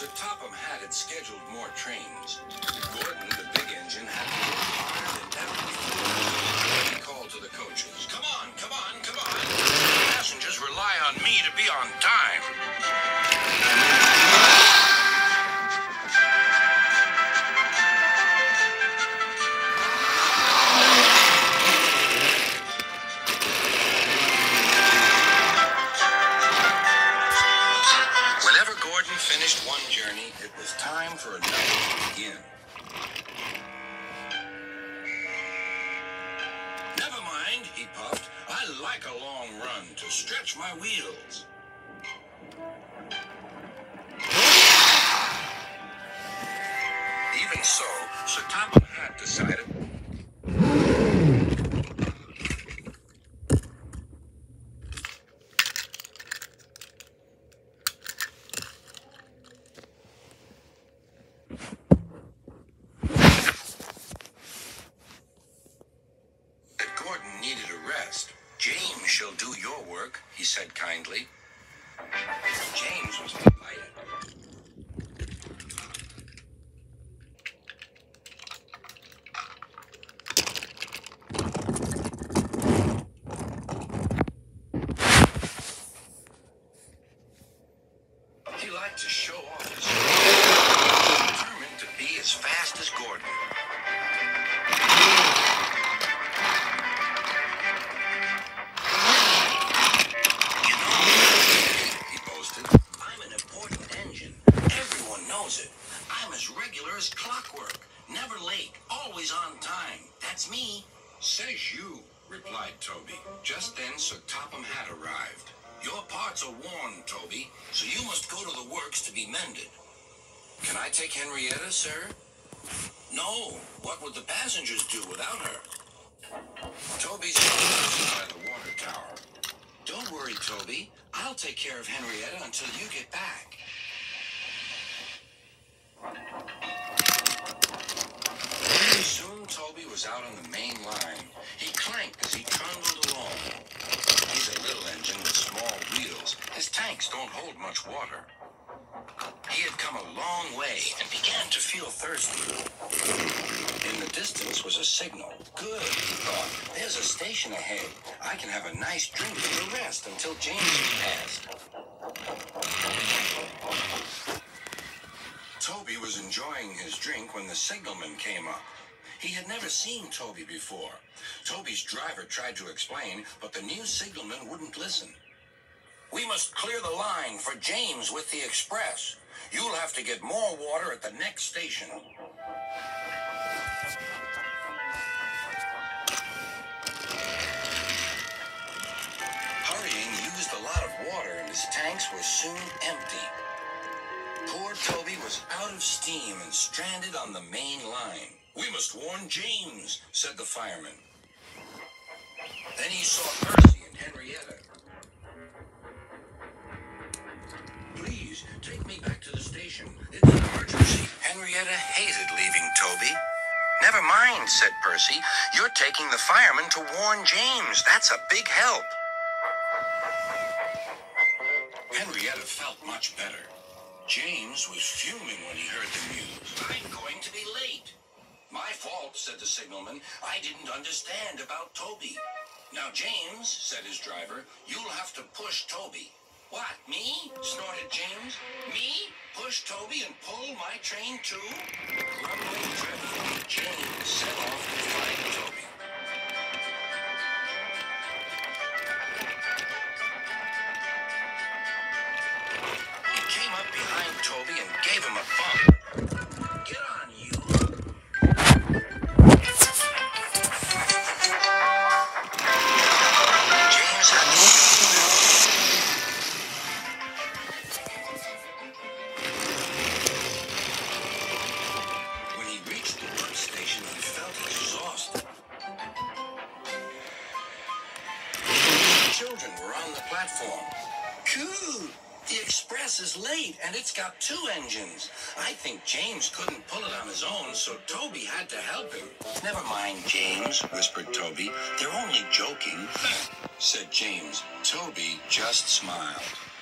Sir Topham had scheduled more trains. Gordon, the big engine, had to work harder than ever before. He called to the coaches. Come on, come on, come on. Passengers rely on me to be on time. Finished one journey, it was time for another to begin. Never mind, he puffed. I like a long run to stretch my wheels. Even so, Sir Topham had decided. James shall do your work, he said kindly. James was delighted. He liked to show off his strength, determined to be as fast as Gordon. I'm as regular as clockwork, never late, always on time. That's me. Says you, replied Toby. Just then Sir Topham had arrived. Your parts are worn, Toby, so you must go to the works to be mended. Can I take Henrietta, sir? No. What would the passengers do without her? Toby's by the water tower. Don't worry, Toby. I'll take care of Henrietta until you get back. Soon Toby was out on the main line. He clanked as he trundled along. He's a little engine with small wheels. His tanks don't hold much water. He had come a long way and began to feel thirsty. In the distance was a signal. Good, he thought. There's a station ahead. I can have a nice drink and a rest until James is passed. Toby was enjoying his drink when the signalman came up. He had never seen Toby before. Toby's driver tried to explain, but the new signalman wouldn't listen. We must clear the line for James with the express. You'll have to get more water at the next station. Hurrying used a lot of water, and his tanks were soon empty. Poor Toby was out of steam and stranded on the main line. We must warn James, said the fireman. Then he saw Percy and Henrietta. Please, take me back to the station. It's an emergency. Henrietta hated leaving Toby. Never mind, said Percy. You're taking the fireman to warn James. That's a big help. Henrietta felt much better. James was fuming when he heard the news. I'm going to be late. My fault, said the signalman. I didn't understand about Toby. Now, James, said his driver, you'll have to push Toby. What, me? Snorted James. Me? Push Toby and pull my train too? Grumbling dreadfully, James set off to find Toby. He came up behind Toby and gave him a bump. Get on, you. James had When he reached the workstation, he felt exhausted. Children were on the platform. Coo! The express is late, and it's got 2 engines. I think James couldn't pull it on his own, so Toby had to help him. Never mind, James, whispered Toby. They're only joking, said James. Toby just smiled.